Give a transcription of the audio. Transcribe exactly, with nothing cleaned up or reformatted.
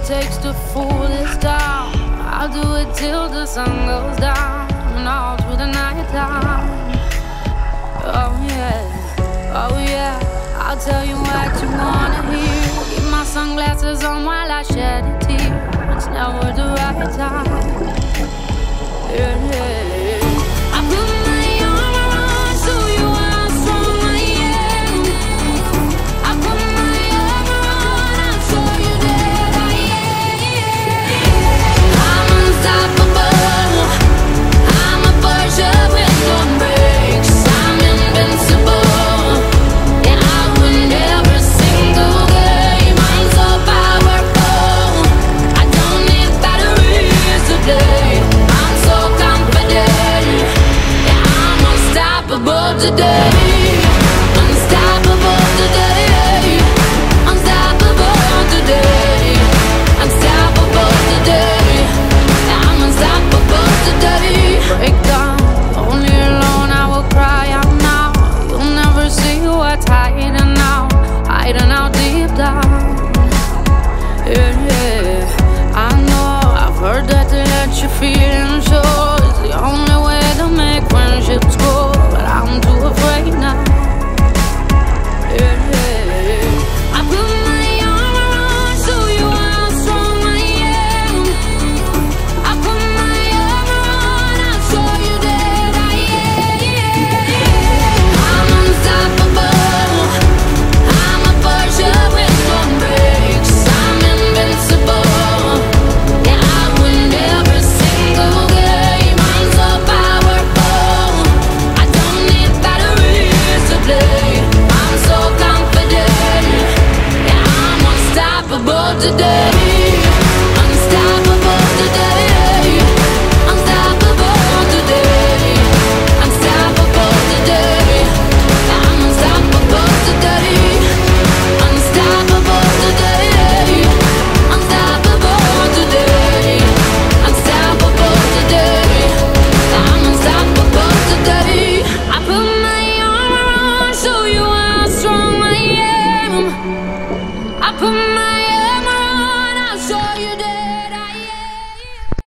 takes to fool this town. I'll do it till the sun goes down and all through the night time. Oh yeah, oh yeah, I'll tell you what you wanna hear. Keep my sunglasses on while I shed a tear. It's never the right time. Yeah, yeah. I put my arm around so you how strong I am. I put my arm around and show you that I am. I'm unstoppable. I'm a Porsche with no brakes. I'm invincible. Yeah, I win every single game. I'm so powerful. I don't need batteries to play. I'm so confident. Yeah, I'm unstoppable today. Unstoppable today. Unstoppable today. Unstoppable today. Yeah, I'm unstoppable today. Break down, only alone I will cry out now. You'll never see what's hiding out, hiding out deep down. Yeah, yeah, I know, I've heard that to let you feel and show is the only way to make friendships grow, but I'm too afraid now. Yeah, yeah, I put my arm around so you how strong I am. I put my arm around and show you that I am. I'm unstoppable. I'm a Porsche with no brakes. I'm invincible. Yeah, I win every single game. I'm so powerful. I don't need batteries to play. I'm so confident. Yeah, I'm unstoppable today.